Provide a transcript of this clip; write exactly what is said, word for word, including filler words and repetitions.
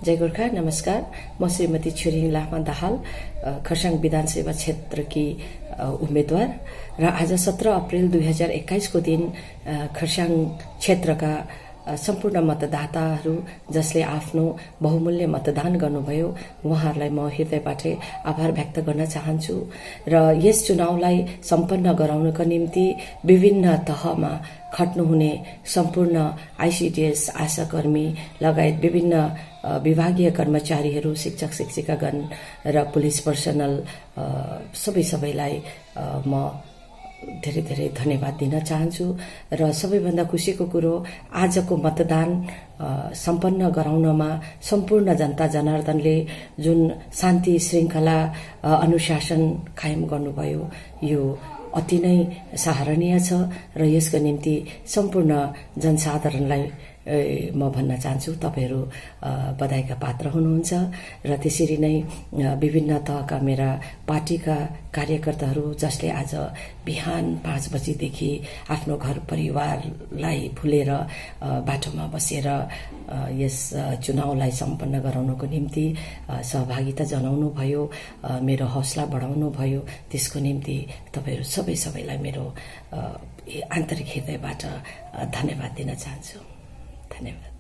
जय गोर्खा। नमस्कार, म श्रीमती छिरिङ लामा दाहाल, खरसाङ विधानसभा क्षेत्रकी उम्मेद्वार र आज सत्र अप्रेल दुई हजार एक्काइस को दिन खरसाङ क्षेत्रका सम्पूर्ण मतदाताहरू जसले आफ्नो बहुमूल्य मतदान गर्नुभयो उहाँहरूलाई म हृदयबाटै आभार व्यक्त गर्न चाहन्छु र यस चुनावलाई सम्पन्न गराउनका निम्ति विभिन्न तहमा खट्नुहुने सम्पूर्ण आइसिडिएस आशाकर्मी लगायत विभिन्न विभागीय कर्मचारीहरू, शिक्षक शिक्षिकागण र पुलिस पर्सनल सबै सबैलाई म धेरै धेरै धन्यवाद दिन चाहन्छु र सबैभन्दा खुसीको कुरो आजको मतदान सम्पन्न गराउनमा सम्पूर्ण जनता जनार्दनले जुन शान्ति श्रृंखला अनुशासन कायम गर्नुभयो यो अति नै सराहनीय छ र यसको निम्ति सम्पूर्ण जनसाधारणलाई म भन्न चाहन्छु तपाईहरू बधाईका पात्र हुनुहुन्छ र त्यसरी नै विभिन्न तहका मेरा पार्टीका कार्यकर्ताहरू जसले आज बिहान पाँच बजीदेखि आफ्नो घर परिवारलाई भुलेर बाटोमा बसेर यस चुनावलाई सम्पन्न गराउनको निम्ति सहभागिता जनाउनु भयो, मेरो हौसला बढाउनु भयो, त्यसको निम्ति तपाईहरू सबै सबैलाई मेरो आन्तरिक हृदयबाट धन्यवाद दिन चाहन्छु। धन्यवाद।